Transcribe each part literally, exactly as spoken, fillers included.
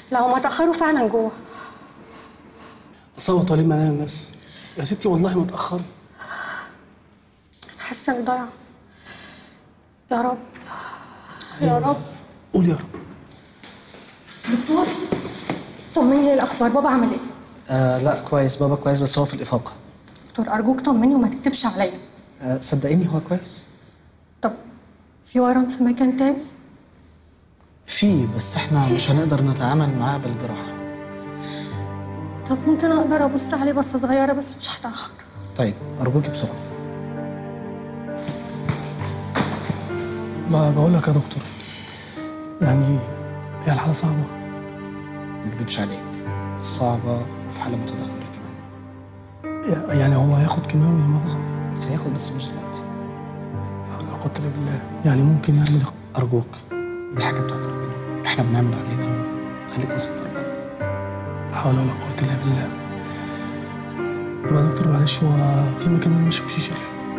لا هما اتأخروا فعلا جوه. أصل طالب معانا الناس يا ستي، والله ما اتأخروا. حاسة إني ضايعة. يا رب يا رب. قول يا رب. دكتور طمني ايه الأخبار، بابا عامل إيه؟ آه لا كويس، بابا كويس بس هو في الإفاقة. دكتور أرجوك طمني وما تكتبش عليا. آه صدقيني هو كويس. طب في ورم في مكان تاني؟ في، بس احنا مش هنقدر نتعامل معاه بالجراحة. طب ممكن أقدر أبص عليه بصة صغيرة بس مش هتأخر. طيب أرجوكي بسرعة. بقول لك يا دكتور، يعني هي الحالة صعبة. ما اكدبش عليك، صعبة وفي حالة متدهورة كمان. يعني هو هياخد كيماوي يا مؤاخذة؟ هياخد بس مش دلوقتي. لا قوة الا بالله، يعني ممكن يعمل. أرجوك دي حاجة بتاعت ربنا، احنا بنعمل علينا، خليك واثق في ربنا. لا حول ولا قوة الا بالله. يبقى يا دكتور معلش، هو في مكان ما نشرب شيشة؟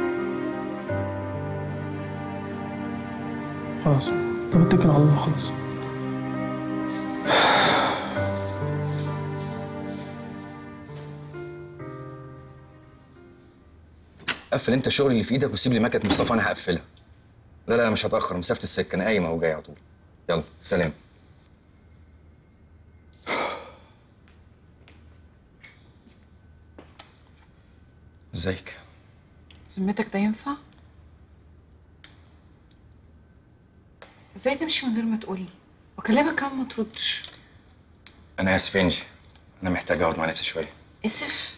خلاص طب اتكل على الله خلاص. قفل انت الشغل اللي في ايدك وسيب لي مكنه مصطفى، انا هقفلها. لا لا مش هتاخر، مسافه السكه، انا قايم اهو جاي على طول. يلا سلام. ازيك؟ ذمتك ده ينفع؟ ازاي تمشي من غير ما تقولي؟ وكلامك كمان ما تردش. انا اسف انجي، انا محتاج اقعد مع نفسي شويه. اسف؟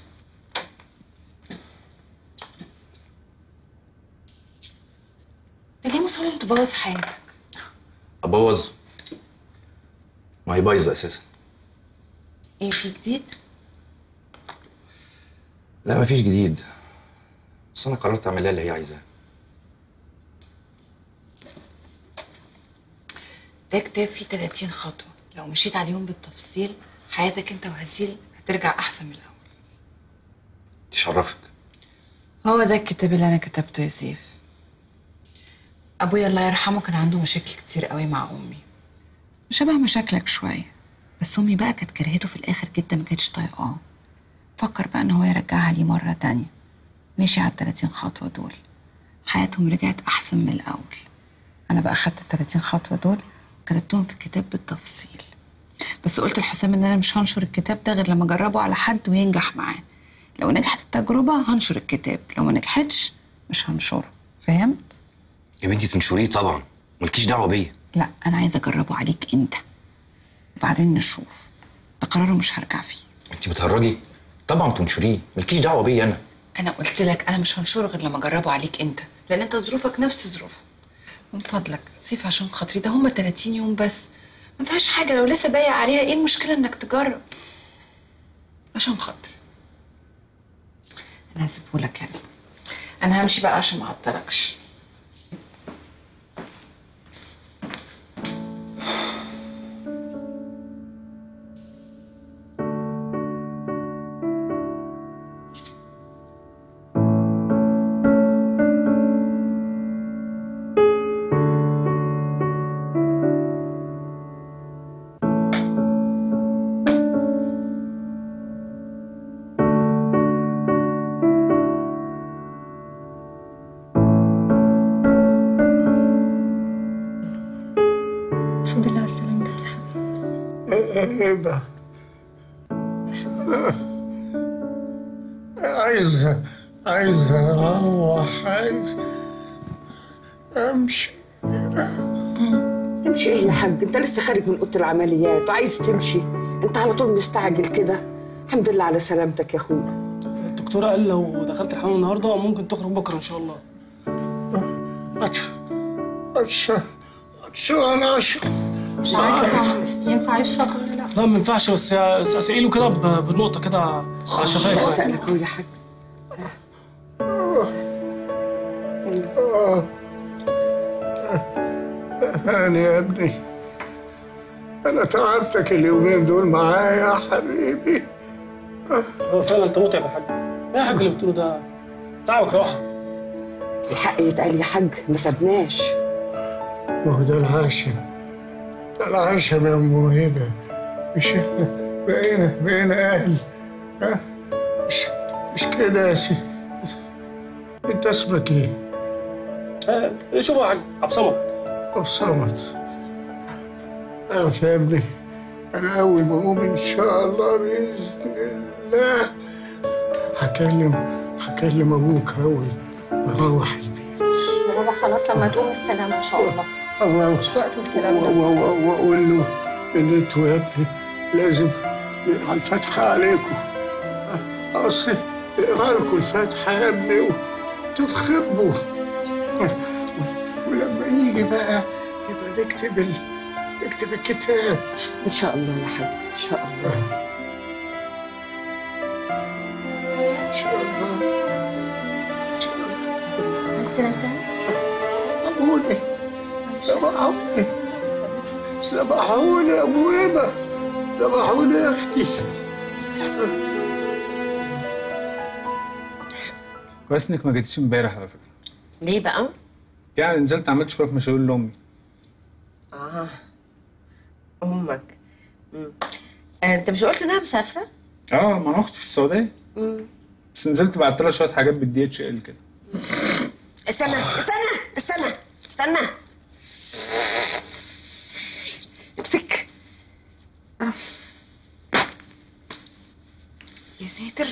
انت ليه مصمم تبوظ حياتك؟ ابوظ؟ ما هي بايظه اساسا. ايه في جديد؟ لا مفيش جديد، بس انا قررت اعمل لها اللي هي عايزاه. ده كتاب فيه تلاتين خطوة، لو مشيت عليهم بالتفصيل حياتك انت وهديل هترجع احسن من الاول. تشرفك. هو ده الكتاب اللي انا كتبته يا سيف. ابويا الله يرحمه كان عنده مشاكل كتير قوي مع امي، شبه مشاكلك شوية، بس امي بقى كانت كرهته في الاخر جدا، ما كانتش طايقاه. فكر بقى ان هو يرجعها ليه مرة تانية. مشي على التلاتين خطوة دول، حياتهم رجعت احسن من الاول. انا بقى خدت التلاتين خطوة دول كتبتهم في الكتاب بالتفصيل، بس قلت لحسام ان انا مش هنشر الكتاب ده غير لما اجربه على حد وينجح معاه. لو نجحت التجربه هنشر الكتاب، لو ما نجحتش مش هنشره. فهمت؟ يا بنتي تنشريه طبعا، مالكيش دعوه بيا. لا انا عايزه اجربه عليك انت وبعدين نشوف. ده قراره مش هرجع فيه. انت بتهرجي؟ طبعا تنشريه، مالكيش دعوه بيا انا. انا قلت لك انا مش هنشره غير لما اجربه عليك انت، لان انت ظروفك نفس ظروفه. من فضلك سيف عشان خاطري، ده هم تلاتين يوم بس، ما فيهاش حاجه. لو لسه بايع عليها ايه المشكله انك تجرب؟ عشان خاطري انا هسيبهولك يعني. انا همشي بقى عشان ما اعطلكش. الحمد لله على سلامتك يا حبيبي. هبة عايز عايز اروح، عايز امشي. تمشي ايه يا حاج؟ انت لسه خارج من اوضه العمليات وعايز تمشي؟ انت على طول مستعجل كده. الحمد لله على سلامتك يا اخويا. الدكتورة قال لو دخلت الحمام النهارده ممكن تخرج بكره ان شاء الله. أتش أتش أنا أشرب. مش عارفة ينفع يشرب ولا لا؟ لا ما ينفعش، بس اسقيله كده بنقطة كده على الشفايف. سألك اهو يا حاج. هاني يا ابني، أنا تعبتك اليومين دول معايا يا حبيبي. هو فعلا أنت متعب يا حاج. إيه يا حاج اللي بتقوله ده؟ تعبك راحة. الحق يتقال يا حاج، ما سبناش. ما هو ده العاشم، ده العاشم يا أم هبة، مش احنا بقينا بقينا اهل؟ ها؟ مش مش كده يا سيدي. انت اسمك ايه؟ آه شوفوا يا حاج عبد الصمد. عبد الصمد. اعرف يا ابني، انا اول ما اقوم ان شاء الله باذن الله هكلم هكلم ابوك اول ما اروح البيت. يا بابا خلاص لما تقوم السلام ان شاء الله. مش وقته الكلام ده. واقول له ان انتوا يا ابني لازم نقرا الفاتحه عليكم. اصل نقرا لكم الفاتحه يا ابني وتتخبوا، ولما يجي بقى يبقى نكتب ال... نكتب الكتاب. ان شاء الله يا حاج، ان شاء الله. ان شاء الله ان شاء الله. نزلت تنام تاني؟ ابوني ذبحوني ذبحوني يا ابو هبه، ذبحوني يا اختي. كويس انك ما جيتيش امبارح على فكره. ليه بقى؟ يعني نزلت عملت شويه مشاوير لامي. اه امك. امم انت مش قلت انها مسافره؟ اه مع اختي في السعوديه. امم بس نزلت بعت لها شويه حاجات بالدي اتش ال كده. استنى استنى استنى استنى امسك. أف. يا ساتر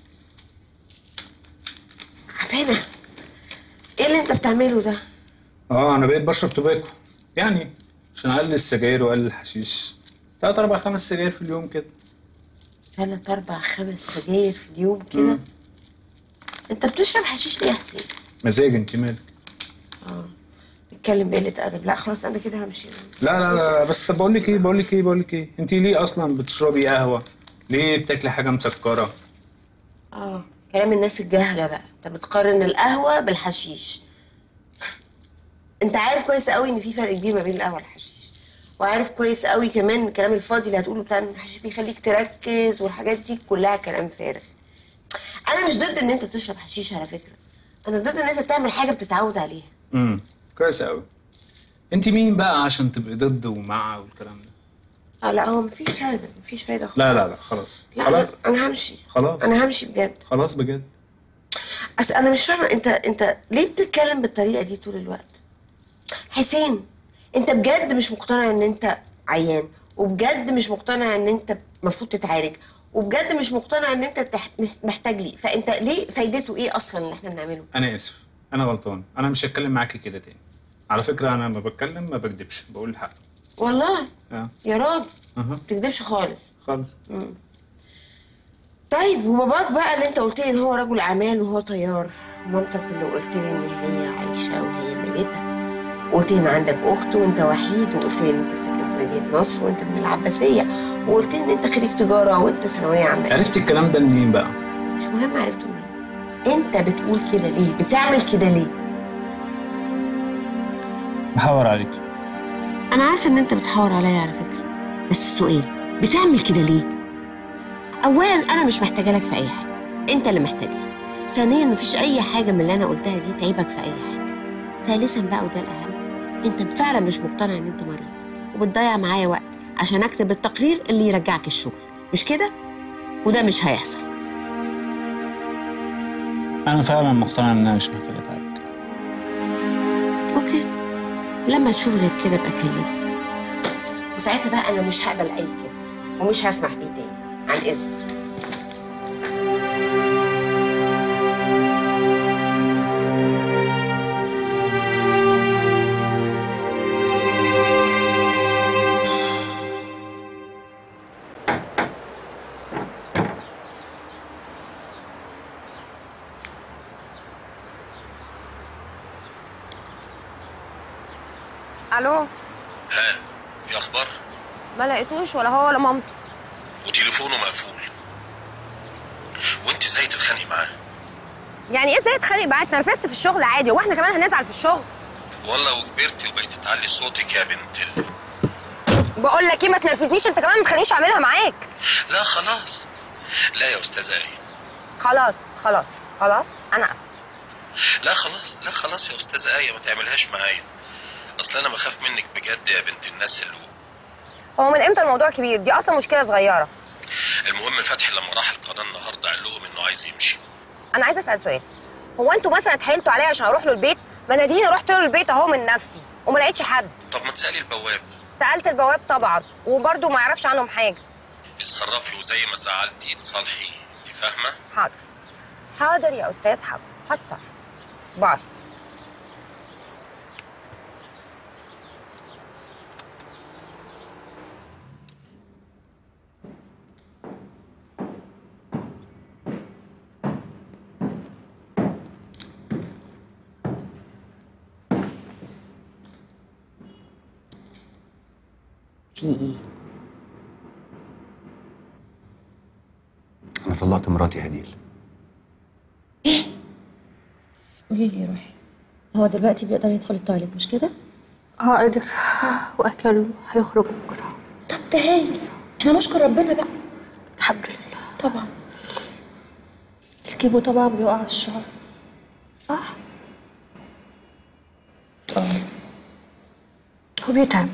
عفانة، ايه اللي انت بتعمله ده؟ اه انا بقيت بشرب توباكو يعني عشان اقلل السجاير واقلل الحشيش. تلات اربع خمس سجاير في اليوم كده. تلات اربع خمس سجاير في اليوم كده؟ انت بتشرب حشيش ليه يا حسين؟ مزاج، انت مالك؟ اه بتتكلم بقلة ادب. لا خلاص انا كده همشي. لا لا لا بس طب بقول لك ايه بقول لك ايه بقول لك ايه انت ليه اصلا بتشربي قهوه؟ ليه بتاكلي حاجه مسكره؟ اه كلام الناس الجاهله بقى. انت بتقارن القهوه بالحشيش. انت عارف كويس قوي ان في فرق كبير ما بين القهوه والحشيش، وعارف كويس قوي كمان الكلام الفاضي اللي هتقوله بتاع ان الحشيش بيخليك تركز والحاجات دي كلها كلام فارغ. انا مش ضد ان انت تشرب حشيش على فكره، انا ضد ان انت تعمل حاجه بتتعود عليها. امم كويس قوي. انت مين بقى عشان تبقي ضد ومع والكلام ده؟ اه لا هو مفيش فايده، مفيش فايده خالص. لا لا لا خلاص لا خلاص انا, أنا همشي. خلاص انا همشي بجد. خلاص بجد. اصل انا مش فاهمه انت انت ليه بتتكلم بالطريقه دي طول الوقت؟ حسين انت بجد مش مقتنع ان انت عيان، وبجد مش مقتنع ان انت المفروض تتعالج، وبجد مش مقتنع ان انت تح... محتاج لي، فانت ليه فايدته ايه اصلا اللي احنا بنعمله؟ انا اسف، انا غلطان، انا مش هتكلم معاكي كده تاني. على فكره انا ما بتكلم ما بكدبش، بقول الحق. والله؟ اه يا راجل اها ما بتكدبش خالص. خالص. امم طيب وباباك بقى اللي انت قلت لي ان هو رجل اعمال وهو طيار، ومامتك اللي قلت لي ان هي عايشه وهي ميته، وقلت لي ان عندك اخت وانت وحيد، وقلت لي ان انت ساكن في مدينه نصر وانت من العباسيه، وقلت لي ان انت خريج تجاره وانت ثانويه عامه. عرفت الكلام ده منين بقى؟ مش مهم عرفته منين. انت بتقول كده ليه؟ بتعمل كده ليه؟ بحاور عليك. انا عارفه ان انت بتحاور عليا على فكره، بس السؤال بتعمل كده ليه؟ اولا انا مش محتاجه لك في اي حاجه، انت اللي محتاج لي. ثانيا مفيش اي حاجه من اللي انا قلتها دي تعيبك في اي حاجه. ثالثا بقى وده الاهم، انت فعلا مش مقتنع ان انت مريض، وبتضيع معايا وقت عشان اكتب التقرير اللي يرجعك الشغل، مش كده؟ وده مش هيحصل. انا فعلا مقتنع ان انا مش محتاجه اتعالج. اوكي، لما تشوف غير كده ابقى كلمني، وساعتها بقى انا مش هقبل اي كده ومش هسمح بيه تاني. عن اذنك. الو. ها في اخبار؟ ما لقيتوش ولا هو ولا مامته، وتليفونه مقفول. وانت ازاي تتخانقي معاه؟ يعني ايه ازاي اتخانق معاه؟ اتنرفزت في الشغل عادي، واحنا كمان هنزعل في الشغل؟ والله وكبرتي وبقيتي تعلي صوتك يا بنت ال... بقول لك ايه، ما تنرفزنيش انت كمان، ما تخلينيش اعملها معاك. لا خلاص، لا يا استاذه ايه. خلاص خلاص خلاص انا اسف. لا خلاص لا خلاص يا استاذه ايه، ما تعملهاش معايا. اصل انا بخاف منك بجد يا بنت الناس اللي هو من امتى الموضوع كبير؟ دي اصلا مشكله صغيره. المهم فتحي لما راح القناه النهارده قال لهم انه عايز يمشي. انا عايزه اسال سؤال، هو انتوا مثلا اتحايلتوا عليا عشان اروح له البيت؟ ما انا ديني رحت له البيت اهو من نفسي وما لقيتش حد. طب ما تسالي البواب. سالت البواب طبعا وبرده ما يعرفش عنهم حاجه. اتصرفي وزي ما زعلتي تصالحي، انت فاهمه؟ حاضر حاضر يا استاذ، حاضر هتصرف. باي. في ايه؟ أنا طلقت مراتي هديل. ايه؟ قولي لي يا روحي، هو دلوقتي بيقدر يدخل التواليت مش كده؟ اه قادر، واكل هيخرج بكره. طب ده هايل، احنا نشكر ربنا بقى. الحمد لله. طبعا الكيبو طبعا بيقع على الشعر صح؟ اه وبيتعب.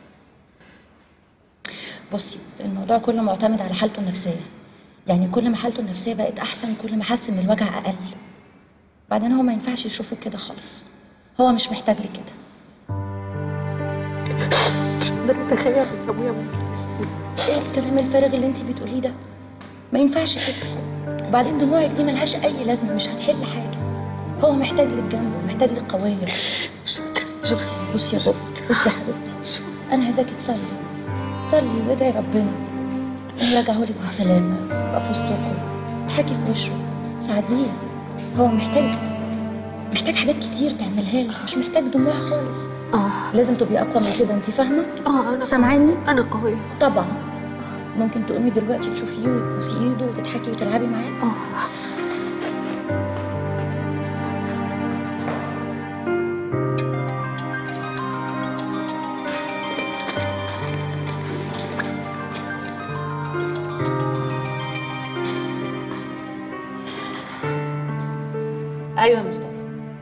بصي الموضوع كله معتمد على حالته النفسية، يعني كل ما حالته النفسية بقت أحسن كل ما حس إن الوجع أقل. بعدين هو ما ينفعش يشوفك كده خالص، هو مش محتاج لك كده. ده أنا بخاف يا أبويا ممكن إيه الكلام الفارغ اللي أنتي بتقوليه ده؟ ما ينفعش كده. وبعدين دموعك دي ملهاش أي لازمة، مش هتحل حاجة. هو محتاج لك جنبه، محتاج لك قوية. بصي بصي يا بابا، بصي يا حبيبتي، أنا عايزاكي تصلي صلي وادعي ربنا إنه يرجعهولك بالسلامة، يبقى في وسطكم، اضحكي في وشه، ساعديه. هو محتاج محتاج حاجات كتير تعملها له، مش محتاج دموع خالص. اه لازم تبقي أقوى من كده، أنت فاهمة؟ اه أنا سامعاني؟ أنا قوية طبعا. ممكن تقومي دلوقتي تشوفيه وتبوسي إيده وتضحكي وتلعبي معاه؟ اه أيوة يا مصطفى.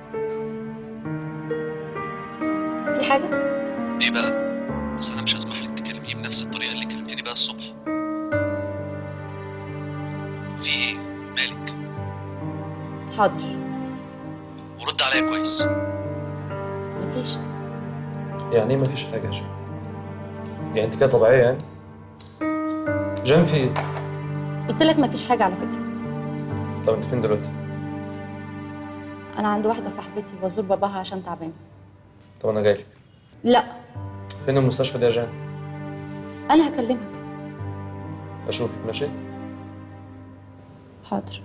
في حاجة؟ ايه بقى؟ بس انا مش هسمح لك تكلميه بنفس الطريقه اللي كلمتني بيها الصبح. في ايه؟ مالك؟ حاضر. ورد عليا كويس. مفيش. يعني ايه مفيش حاجة يا جان؟ يعني انت كده طبيعية يعني؟ جان في ايه؟ قلت لك مفيش حاجة على فكرة. طب انت فين دلوقتي؟ أنا عند واحدة صاحبتي بزور باباها عشان تعبانة. طب انا جايلك. لا. فين المستشفى دي يا جان؟ أنا هكلمك. اشوفك ماشي؟ حاضر.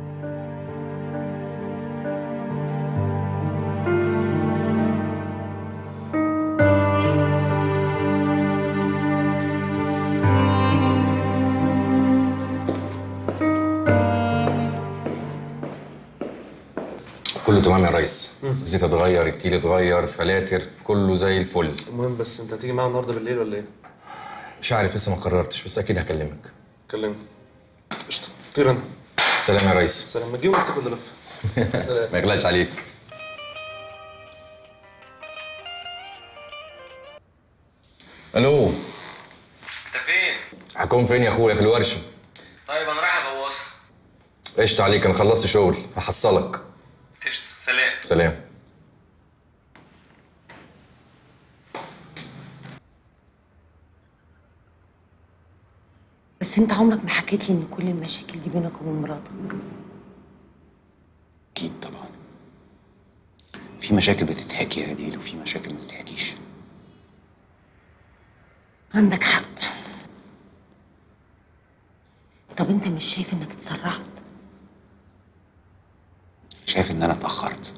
كله تمام يا ريس. الزيت اتغير، التيل اتغير، فلاتر، كله زي الفل. المهم بس انت هتيجي معايا النهارده بالليل ولا ايه؟ مش عارف لسه ما قررتش، بس اكيد هكلمك. كلمني. قشطة. طير انا. سلام يا ريس. سلام. ما تجيب ونمسك ولا لف. سلام. ما يغلاش عليك. الو. انت فين؟ هكون فين يا اخويا؟ في الورشه. طيب انا رايح ابوظها. قشطة عليك، انا خلصت شغل هحصلك. قشطة. سلام. سلام. بس انت عمرك ما حكيت لي ان كل المشاكل دي بينك وبين مراتك. أكيد طبعا. في مشاكل بتتحكي يا هديل وفي مشاكل ما بتتحكيش. عندك حق. طب انت مش شايف انك اتسرعت؟ شايف إن أنا اتأخرت.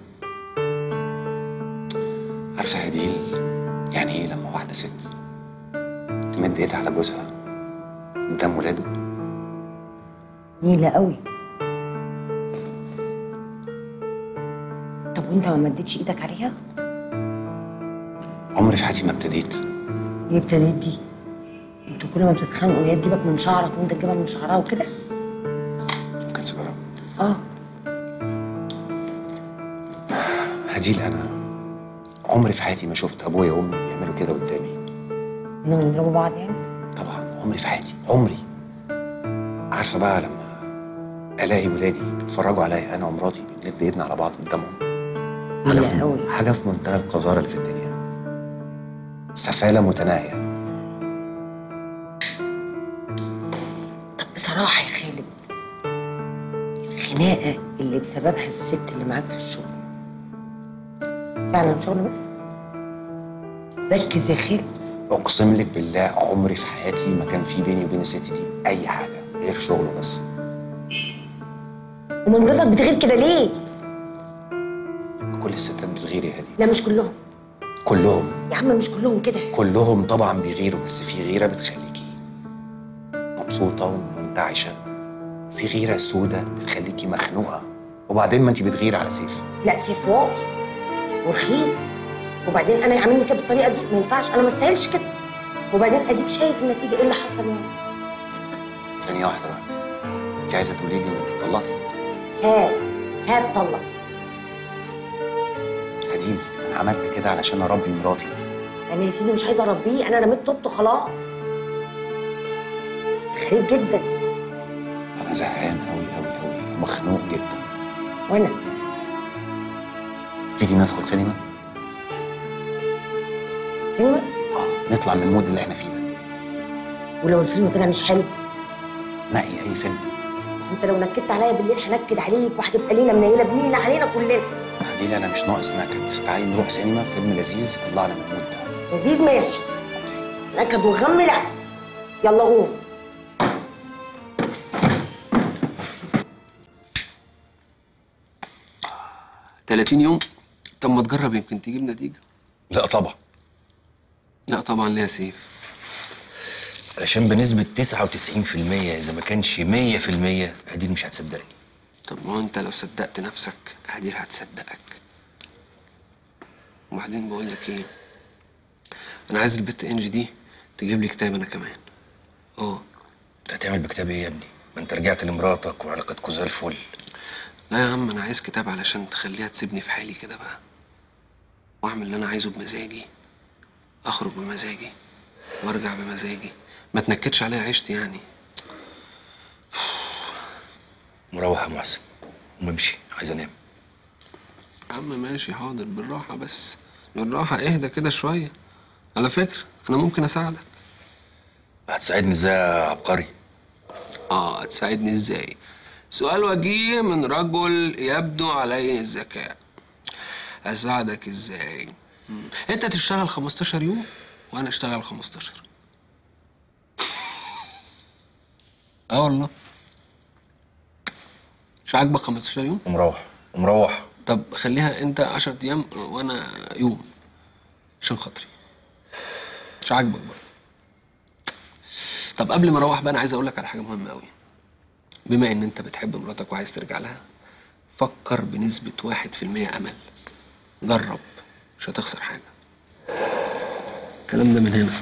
عارفة يا هديل يعني إيه لما واحدة ست تمد إيدها على جوزها قدام ولاده؟ نيلة قوي. طب وانت ما مدتش ايدك عليها؟ عمري في حياتي ما ابتديت. ايه ابتديت دي؟ انتوا كل ما بتتخانقوا يا تجيبك من شعرك وانت تجيبها من شعرها وكده؟ ممكن سيجارة؟ اه. هديل أنا عمري في حياتي ما شفت أبويا وأمي بيعملوا كده قدامي. انهم يضربوا بعض يعني؟ طبعا عمري في حياتي عمري. عارفه بقى لما الاقي ولادي بيتفرجوا عليا انا ومراتي بنمد ايدنا على بعض قدامهم، حاجه في حاجه في منتهى القذاره اللي في الدنيا، سفاله متناهيه. طب بصراحه يا خالد، الخناقه اللي بسببها الست اللي معاك في الشغل فعلا شغل بس؟ ركز يا خالد. اقسم لك بالله عمري في حياتي ما كان في بيني وبين الست دي اي حاجه غير شغله بس. امال مراتك بتغير كده ليه؟ كل الستات بتغير يا هدي. لا مش كلهم. كلهم يا عم مش كلهم كده. كلهم طبعا بيغيروا، بس في غيره بتخليكي مبسوطه ومنتعشه، في غيره سودة بتخليكي مخنوقه. وبعدين ما انت بتغير على سيف. لا سيف واطي ورخيص، وبعدين انا يعملني كده بالطريقه دي ما ينفعش، انا ما استاهلش كده. وبعدين اديك شايف النتيجه ايه اللي حصل يعني. ثانيه واحده بقى، انت عايزه تقولي لي انك اتطلقتي؟ ها ها اتطلق. هديل انا عملت كده علشان اربي مراتي. انا يا سيدي مش عايزه اربيه، انا رميت طوبته خلاص. غريب جدا. انا زهقان قوي قوي قوي ومخنوق جدا. وانا تيجي ندخل سينما؟ سينما؟ اه نطلع من المود اللي احنا فيه ده. ولو الفيلم طلع مش حلو؟ نقي اي فيلم. انت لو نكدت عليا بالليل هنكد عليك وهتبقى ليله منيله بنيله علينا كلنا. حبيبي انا مش ناقص نكد، تعالي نروح سينما فيلم لذيذ يطلعنا من المود ده. لذيذ ماشي. نكد وغم لا. يلا قوم. تلاتين يوم؟ طب ما تجرب يمكن تجيب نتيجة. لا طبعا. لا طبعا ليه يا سيف؟ علشان بنسبة تسعة وتسعين في المية إذا ما كانش مية في المية هدير مش هتصدقني. طب ما هو أنت لو صدقت نفسك هدير هتصدقك. وبعدين بقول لك إيه؟ أنا عايز البت إنجي دي تجيب لي كتاب أنا كمان. أه. أنت هتعمل بكتاب إيه يا ابني؟ ما أنت رجعت لمراتك وعلاقتكوا زي الفل. لا يا عم أنا عايز كتاب علشان تخليها تسيبني في حالي كده بقى. وأعمل اللي أنا عايزه بمزاجي. أخرج بمزاجي وأرجع بمزاجي. ما تنكدش عليا عيشتي يعني. مروح يا محسن قوم امشي، عايز انام. يا عم ماشي حاضر، بالراحة بس بالراحة، اهدى كده شوية. على فكرة أنا ممكن أساعدك. هتساعدني ازاي يا عبقري؟ آه هتساعدني ازاي؟ سؤال وجيه من رجل يبدو عليه الذكاء. أساعدك ازاي؟ مم. أنت تشتغل خمستاشر يوم وأنا أشتغل خمستاشر. اه والله. مش عاجبك خمستاشر يوم؟ ومروح ومروح. طب خليها انت عشرة ايام وانا يوم عشان خاطري. مش عاجبك بقى. طب قبل ما اروح بقى انا عايز اقول لك على حاجه مهمه قوي. بما ان انت بتحب مراتك وعايز ترجع لها، فكر بنسبه واحد في المية امل. جرب، مش هتخسر حاجه. الكلام ده من هنا.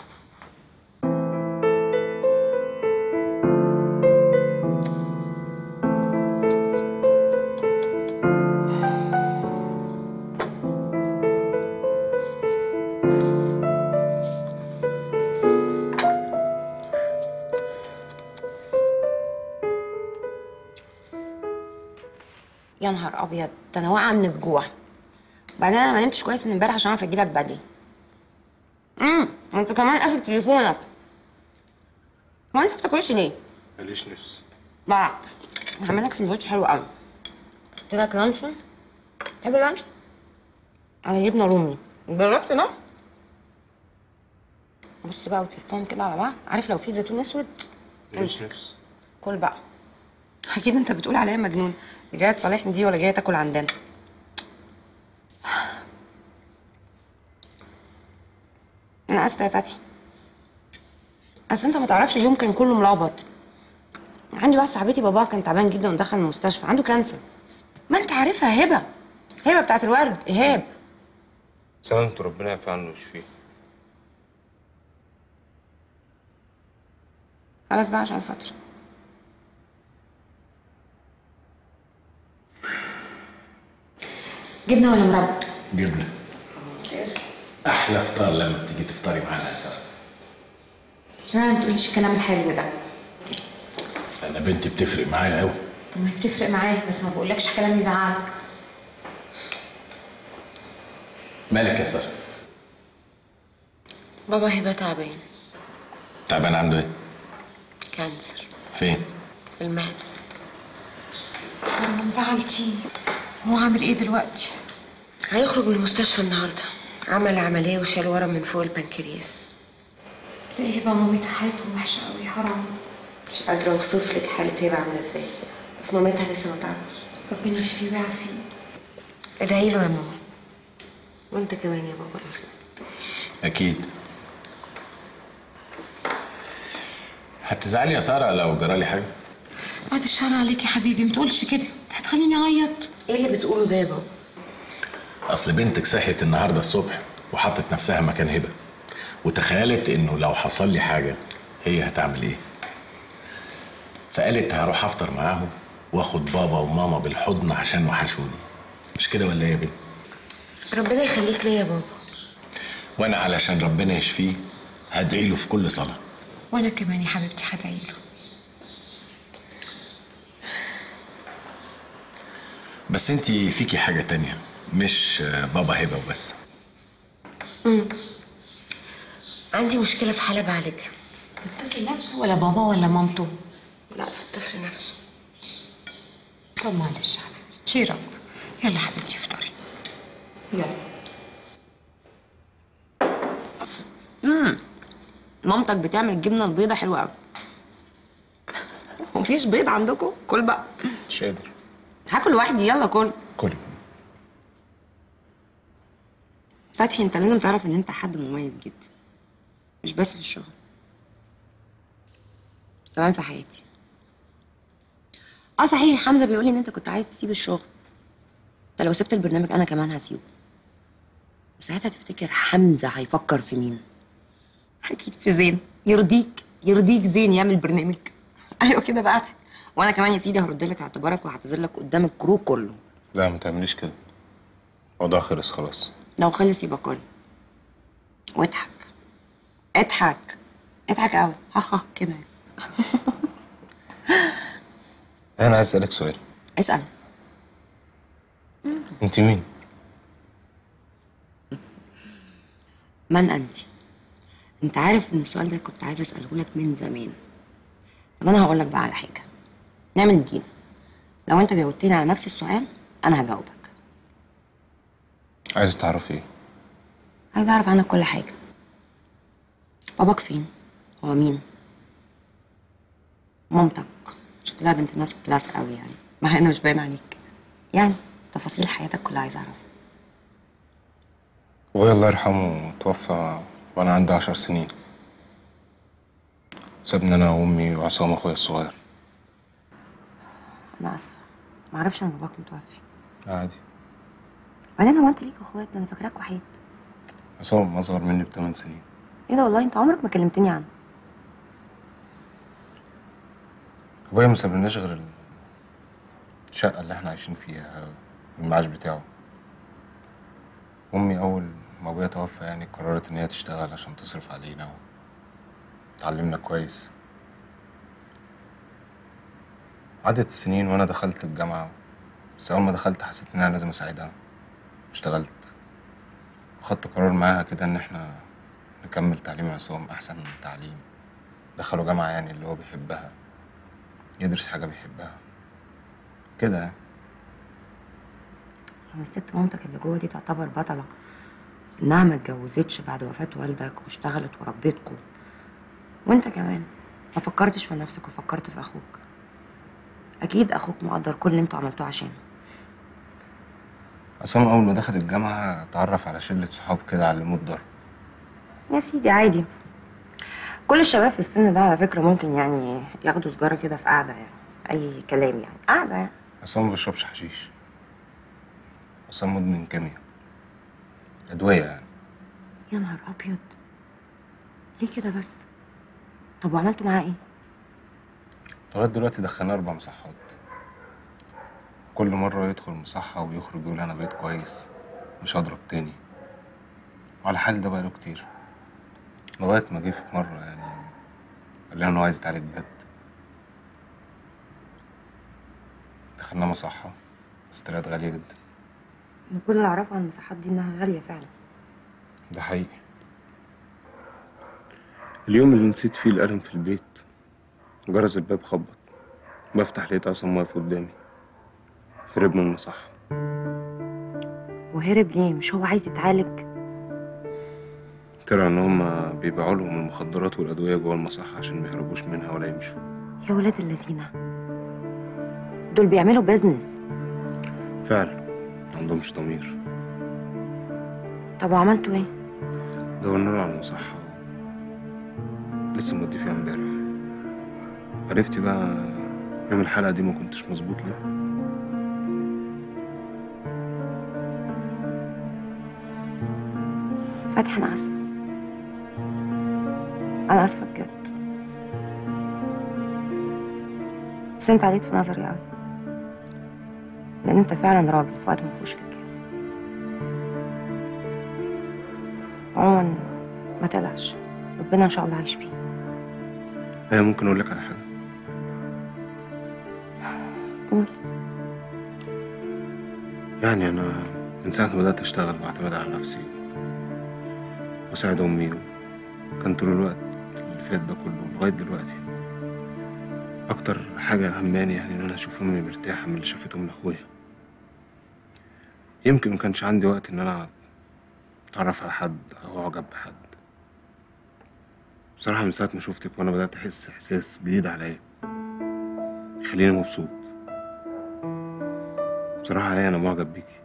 يا نهار ابيض، ده انا واقعه من الجوع. بعدين انا ما نمتش كويس من امبارح عشان اعرف اجيلك بدري. امم وانت كمان قافل تليفونك. ما انت بتاكلش ليه؟ ماليش نفس. لا هعمل لك سندوتش حلو قوي. قلت لك لانشون؟ تحب اللانشون؟ على جبنه رومي. جربت ده؟ بص بقى وتلفهم كده على بعض، عارف لو في زيتون اسود ماليش نفس. كل بقى. اكيد انت بتقول عليا مجنون، جايه تصالحني دي ولا جايه تاكل عندنا؟ انا اسفه يا فتحي، اصل انت ما تعرفش اليوم كان كله ملخبط. عندي واحده صاحبتي باباها كان تعبان جدا ودخل المستشفى، عنده كانسر. ما انت عارفها هبه، هبه بتاعت الورد، ايهاب. سلامته ربنا يعفي عنه ويشفيه. خلاص بقى عشان خاطر. جبنه ولا مربى؟ جبنه. احلى فطار لما بتيجي تفطري معانا يا ساره. اشمعنى ما تقوليش الكلام الحلو ده؟ انا بنتي بتفرق معايا قوي. طب ما بتفرق معايا بس ما بقولكش كلام يزعلك. مالك يا ساره؟ بابا هبه تعبان. تعبان عنده ايه؟ كانسر فين؟ في المعده. انا مزعلتيني. هو عامل ايه دلوقتي؟ هيخرج من المستشفى النهارده. عمل عمليه وشال ورم من فوق البنكرياس. تلاقي هبه مامتها حالتهم وحشه قوي، حرام. مش قادره اوصف لك حاله هبه عامله ازاي، بس مامتها لسه ما تعرفش. ربنا يشفيه ويعافيه. ادعي له يا ماما. وانت كمان يا بابا الوصول. اكيد. هتزعلي يا ساره لو جرالي حاجه؟ بعد الشر عليك يا حبيبي، ما تقولش كده، هتخليني اعيط. ايه اللي بتقوله ده يا بابا؟ اصل بنتك صحيت النهارده الصبح وحطت نفسها مكان هبه، وتخيلت انه لو حصل لي حاجه هي هتعمل ايه. فقالت هروح افطر معاهم واخد بابا وماما بالحضن عشان وحشوني. مش كده ولا ايه يا بنت؟ ربنا يخليك ليا يا بابا. وانا علشان ربنا يشفيه هدعي له في كل صلاه. وانا كمان يا حبيبتي هدعي له. بس انتي فيكي حاجه تانية، مش بابا هبه وبس. امم عندي مشكله في حاله بعالجها. في الطفل نفسه ولا بابا ولا مامته؟ لا، في الطفل نفسه. طب معلش يا حبيبتي، تشير اب. يلا حبيبتي افطري. يلا. امم مامتك بتعمل جبنه البيضه حلوه قوي. مفيش بيض عندكم؟ كل بقى. مش قادر. هاكل لوحدي، يلا كل. كل. فتحي، انت لازم تعرف ان انت حد مميز جدا، مش بس في الشغل، كمان في حياتي. اه صحيح، حمزه بيقول لي ان انت كنت عايز تسيب الشغل. انت لو سبت البرنامج انا كمان هسيبه. ساعتها تفتكر حمزه هيفكر في مين؟ اكيد في زين. يرضيك يرضيك زين يعمل برنامج. ايوه كده بقى. وانا كمان يا سيدي هرد لك اعتبارك وهعتذر لك قدام الكرو كله. لا ما تعمليش كده، الموضوع خلص خلاص. لو خلص يبقى كل. واضحك اضحك اضحك قوي، ها ها كده. انا عايز اسالك سؤال. اسال. انت مين؟ من انت؟ انت عارف ان السؤال ده كنت عايزه اساله لك من زمان. طب انا هقول لك بقى على حاجه، نعمل ديل. لو انت جاوبتني على نفس السؤال انا هجاوبك. عايز تعرفي ايه؟ عايز اعرف عنك كل حاجه. باباك فين؟ هو مين؟ مامتك شكلها بنت ناس وكلاس قوي يعني، مع انه مش باين عليك. يعني تفاصيل حياتك كلها عايز اعرفها. ابويا الله يرحمه توفى وانا عندي عشر سنين. سابني انا وامي وعصام اخويا الصغير. انا اسفه، معرفش ان باباك متوفي. عادي. بعدين هو انت ليك اخوات؟ ده انا فاكراك وحيد. عصام اصغر مني بثمان سنين. ايه ده؟ والله انت عمرك ما كلمتني عنه. ابويا ما سابلناش غير الشقه اللي احنا عايشين فيها والمعاش بتاعه. امي اول ما ابويا توفى يعني قررت ان هي تشتغل عشان تصرف علينا وتعلمنا كويس. عدت السنين وانا دخلت الجامعه، بس اول ما دخلت حسيت ان انا لازم اساعدها. اشتغلت وخدت قرار معاها كده ان احنا نكمل تعليم عصام احسن من تعليم. دخله جامعه يعني اللي هو بيحبها، يدرس حاجه بيحبها كده يعني. لما الست مامتك اللي جوه دي تعتبر بطله، انها ما اتجوزتش بعد وفاه والدك واشتغلت وربيتكوا، وانت كمان ما فكرتش في نفسك وفكرت في اخوك. اكيد اخوك مقدر كل اللي انتوا عملتوه عشانه. عصام اول ما دخل الجامعه اتعرف على شله صحاب كده علموه الضرب. يا سيدي عادي، كل الشباب في السن ده على فكره ممكن يعني ياخدوا سجاره كده في قعده، يعني اي كلام يعني قعده يعني. عصام ما بيشربش حشيش. عصام مدمن كيمياء، ادويه يعني. يا نهار ابيض، ليه كده بس؟ طب وعملتوا معاه ايه؟ لغايه دلوقتي دخلناه اربع مصحات. كل مره يدخل مصحه ويخرج يقول انا بقيت كويس مش هضرب تاني. وعلى حال ده بقاله كتير، لغايه ما جه في مره يعني قال لنا انه عايز يتعالج بجد. دخلنا مصحة بس طلعت غالية جدا. من كل اللي اعرفه عن المصحات دي انها غاليه فعلا. ده حقيقي. اليوم اللي نسيت فيه القلم في البيت جرس الباب خبط، بفتح لقيت عصام واقف قدامي. هرب من المصحة. وهرب ليه؟ مش هو عايز يتعالج؟ طلع ان هما بيبيعوا لهم المخدرات والادويه جوه المصحة عشان ما يهربوش منها ولا يمشوا. يا ولاد اللذينه، دول بيعملوا بيزنس. فعلا ما عندهمش ضمير. طب وعملتوا ايه؟ دورنا له على المصحة، لسه مودي فيها امبارح. عرفتي بقى يوم الحلقة دي ما كنتش مظبوط ليه؟ فتحي انا اسفه، انا اسفه بجد، بس انت عليت في نظري قوي، لان انت فعلا راجل في وقت مفيهوش رجاله. عموما ما تقلقش، ربنا ان شاء الله عايش فيه. هي ممكن اقول لك على حاجة؟ قول. يعني انا من ساعة ما بدأت اشتغل واعتمد على نفسي واساعد امي، وكان طول الوقت اللي فات ده كله لغاية دلوقتي اكتر حاجة هماني يعني ان انا اشوف امي مرتاحة من اللي شافته من اخويا. يمكن ما كانش عندي وقت ان انا اتعرف على حد او اعجب بحد. بصراحة من ساعة ما شوفتك وانا بدأت احس احساس جديد عليا يخليني مبسوط. بصراحة هي انا معجب بيكي.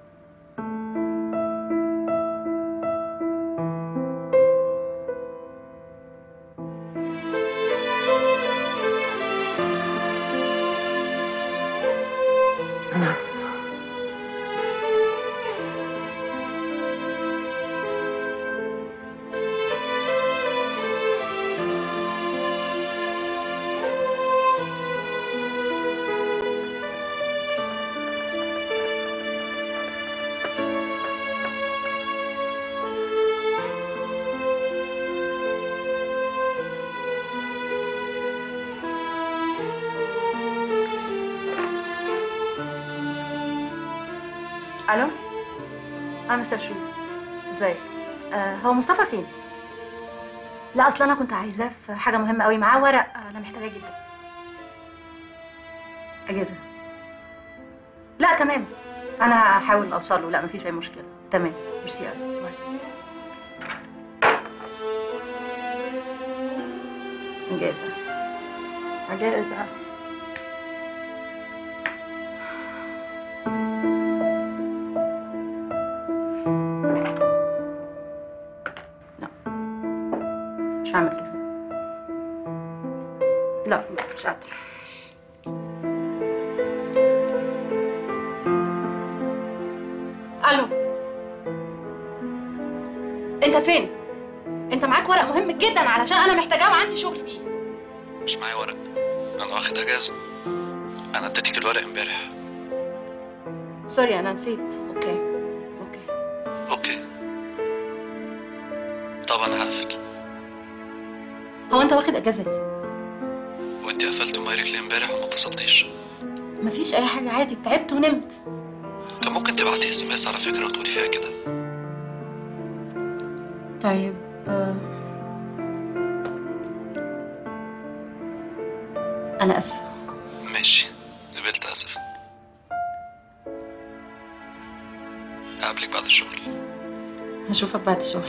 انا عارفه. الو، اه مستر شريف، ازيك؟ آه هو مصطفى فين؟ لا اصل انا كنت عايزاه في حاجه مهمه قوي، معاه ورق انا محتاجاه جدا. اجازه؟ لا تمام، انا هحاول اوصل له، لا مفيش اي مشكله. تمام، ميرسي قوي. باي. اجازه اجازه. مش هعمل كده. لا مش قادرة. الو، انت فين؟ انت معاك ورق مهم جدا علشان انا محتاجاه وعندي شغل بيه. مش معايا ورق، انا واخد اجازه. انا اديتك الورق امبارح. سوري انا نسيت. اوكي اوكي اوكي طب انا هقفل. هو انت واخد اجازه ليه؟ وانت قفلت موبايلك ليه امبارح وما اتصلتيش؟ مفيش اي حاجه، عادي، تعبت ونمت. كان ممكن تبعتي اس ام اس على فكره وتقولي فيها كده. طيب آه. انا اسفه. ماشي، قبلت اسف. هقابلك بعد الشغل. هشوفك بعد الشغل.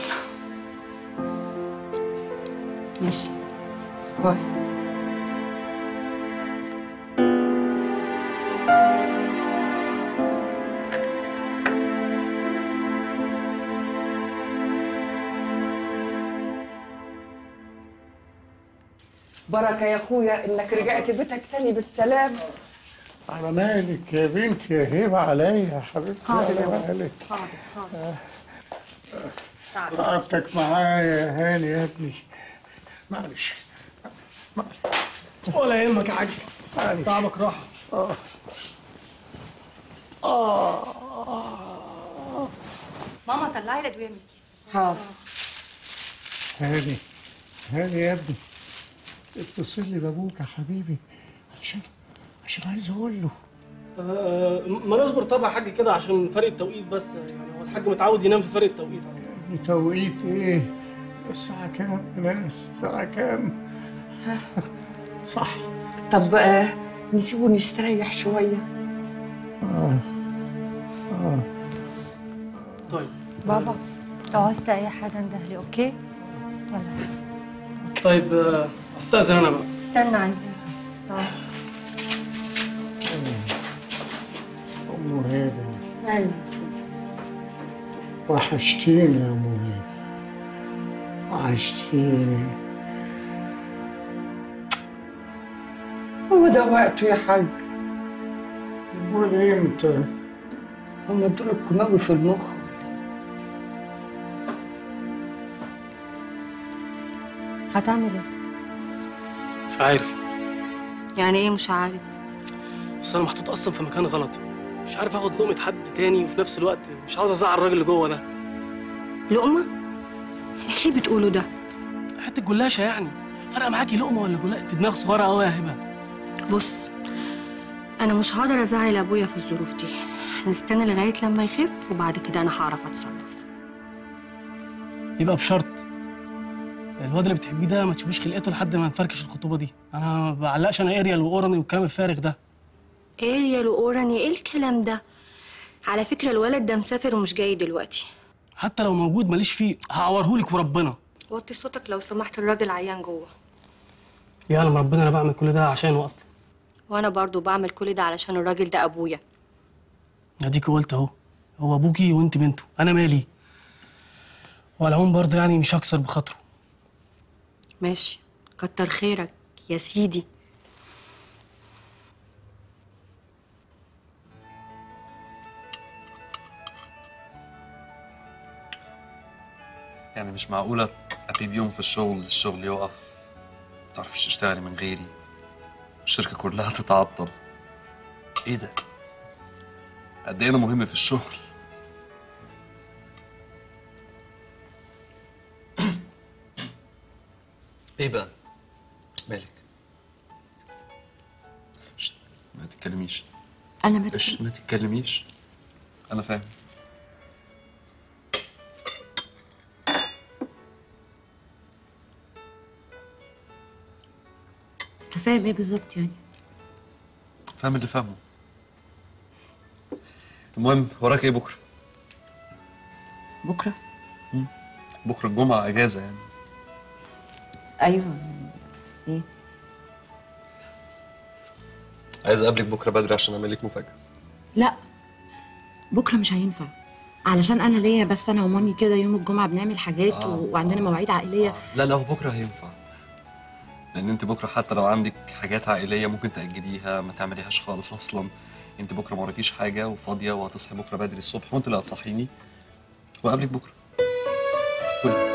ماشي، باي. بركة يا اخويا انك رجعت بيتك تاني بالسلامة. على مالك يا بنتي، يا هبة عليا يا حبيبتي. حاضر يا على بابا. مالك. حاضر حاضر. تعبتك معايا يا هاني يا ابني، معلش معلش. ولا يهمك يا حاج، تعبك راحة. اه اه ماما طلعي الادويه من الكيس. حاضر. هاني هاني يا ابني، اتصل لي بابوك يا حبيبي عشان عشان عايز اقول له. آه ما نصبر طبعا يا حاج كده عشان فرق التوقيت بس، يعني هو الحاج متعود ينام في فرق التوقيت. يا ابني توقيت ايه؟ الساعة كام يا ناس؟ الساعة كام؟ صح. طب آه نسيبه نستريح شويه. اه اه طيب بابا لو عاوزت اي حاجه اندهلي اوكي؟ يلا. طيب آه، استاذن انا بقى. استنى عايزاك. طيب. ام هبه. ايوه وحشتيني يا ام هبه. وحشتيني. هو ده وقته يا حاج. امال امتى؟ هما دول الكيماوي في المخ. هتعمل ايه؟ مش عارف. يعني ايه مش عارف؟ بس انا محطوط اصلا في مكان غلط، مش عارف اخد لقمه حد تاني وفي نفس الوقت مش عاوز ازعل الراجل اللي جوه ده. لقمه؟ ايه اللي بتقوله ده؟ حته جلاشه يعني، فارقه معاكي لقمه ولا جلاشه؟ انت دماغ صغيره قوي يا هبه. بص انا مش هقدر ازعل ابويا في الظروف دي، هنستنى لغايه لما يخف وبعد كده انا هعرف اتصرف. يبقى بشرط الواد اللي بتحبيه ده ما تشوفيش خلقته لحد ما نفركش الخطوبه دي. انا ما بعلقش انا اريال واوراني والكلام الفارغ ده. اريال واوراني ايه الكلام ده؟ على فكره الولد ده مسافر ومش جاي دلوقتي. حتى لو موجود ماليش فيه، هعورهولك وربنا. وطي صوتك لو سمحت، الراجل عيان جوه. يعلم ربنا انا بعمل كل ده عشانه اصلا. وانا برضو بعمل كل ده علشان الراجل ده ابويا. اديكي قلت اهو، هو ابوكي وانت بنته، انا مالي. وعلى العموم برضه يعني مش هكسر بخاطره. ماشي كتر خيرك يا سيدي. يعني مش معقولة أغيب يوم في الشغل الشغل يقف، متعرفيش تشتغلي من غيري، الشركة كلها تتعطل. إيه ده؟ قد إيه أنا مهم في الشغل. إيه بقى؟ مالك؟ شت، ما تتكلميش. انا ما ما تتكلميش. أنا فاهم. انت فاهم ايه بالظبط يعني؟ فاهم اللي فاهمه. المهم وراك ايه بكره؟ بكره؟ مم. بكره الجمعه اجازه يعني. ايوه. ايه؟ عايز اقابلك بكره بدري عشان اعمل لك مفاجاه. لا بكره مش هينفع، علشان انا ليا بس انا ومامي كده يوم الجمعه بنعمل حاجات آه. و... وعندنا مواعيد عائليه. آه. لا لا هو بكره هينفع، لان انت بكره حتى لو عندك حاجات عائليه ممكن تاجليها ما تعمليهاش خالص. اصلا انت بكره ما وراكيش حاجه وفاضيه، وهتصحي بكره بدري الصبح وانت اللي هتصحيني وقابلك بكره. كل